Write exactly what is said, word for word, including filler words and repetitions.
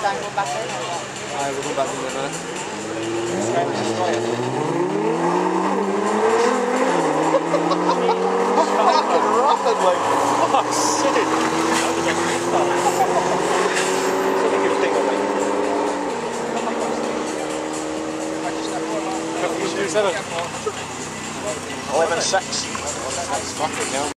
dangle back in or what? No, we're going back in there now. Fucking rapidly! Oh, shit! That's a good thing of it. Two seven. eleven six. That's fucking hell.